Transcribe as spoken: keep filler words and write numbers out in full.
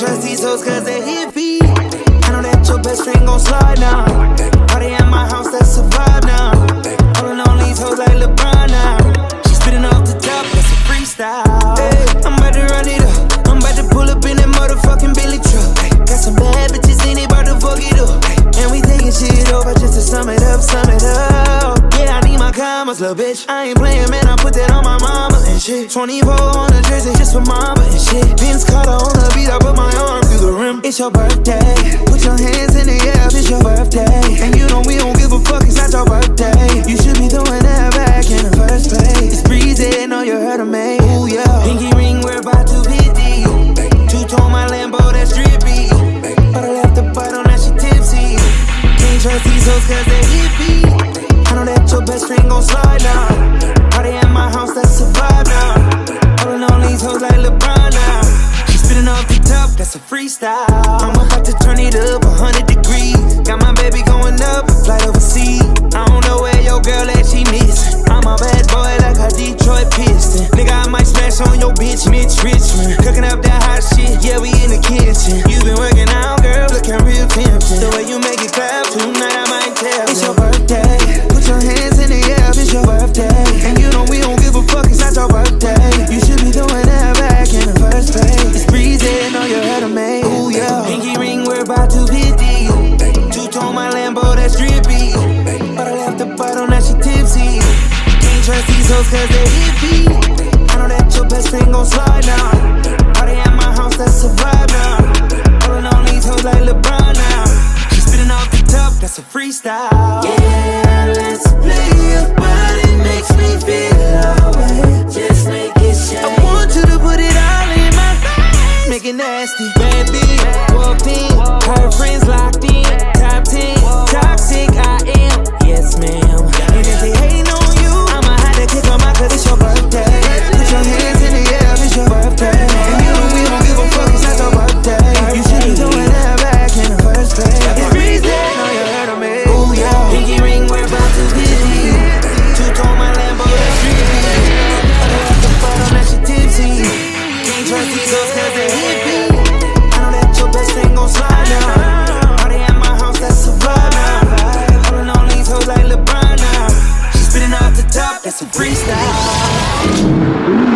trust these hoes cause they hippie. I know that your best friend gon' slide now. Party at my house, that's a vibe now. Holding on these hoes like LeBron now. She spitting off the top, that's a freestyle. Hey, I'm about to run it up. I'm about to pull up in that motherfucking Billy truck. Hey, got some bad bitches in it, about to fuck it up. Hey, and we taking shit over just to sum it up, sum it up. Yeah, I need my commas, little bitch. I ain't playing, man, I put that on my mama and shit. twenty-four on the jersey just for mama and shit. Vince Carter on the beat, I put my arm through the rim. It's your birthday, put your hands in the air, it's your birthday. And you know we don't give a fuck, it's not your birthday. You should be throwing that back in the first place. It's breezy, know you heard of me. Ooh, yeah. Pinky ring, we're about to fifty. Two-tone my Lambo, that's drippy. But I left the bottle, now she tipsy. Can't trust these hoes cause they hippie. I know that your best friend gon' slide now. Party at my house, that's a vibe now. Holding on these hoes like LeBron now. She spitting off the top, that's a freestyle. I'm about to turn it up a hundred degrees. Got my baby going up, flight overseas. I don't know where your girl at, she miss. I'm a bad boy like a Detroit Piston. Nigga, I might smash on your bitch, Mitch Richmond. Cooking up that hot shit, yeah, we in the kitchen. You been working out, girl, looking real tempting. The way you make it clap, tonight I might tell. It's your birthday, put your hands in the air, it's your birthday. And you know we don't give a fuck, it's not your birthday. You should be throwing that back in the first place. It's breezy, know you heard of me. Ooh, yeah. Pinky ring, we're about to fifty. Two-tone my Lambo, that's drippy. But I left the bottle, now she tipsy. Can't trust these hoes cause they hippie. I know that your best friend gon' slide now. Party at my house, that's a vibe now. Holding on these hoes like LeBron now. She spitting off the top, that's a freestyle. Yeah, let's play your body, makes me feel alright. Just make it shine. I want you to put it all in my face. Make it nasty. Bad bitch, walked in, her friends locked in. Top ten, toxic I am. Yes, ma'am. And if they hating on you, I'ma have to kick them out cause it's your birthday. Put your hands in the air, it's your birthday. And you know we don't give a fuck, it's not your birthday. You should be doing that back in the first place. It's breezy, know you heard of me. Ooh, yeah. Pinky ring, we're about to fifty. Two-tone my Lambo, that's drippy. But I left the bottle, now she tipsy. Can't trust these hoes cause they hippie. I know that your best friend gon' slide now. Party at my house, that's a vibe now. Holding on these hoes like LeBron now. She spitting off the top, that's a freestyle.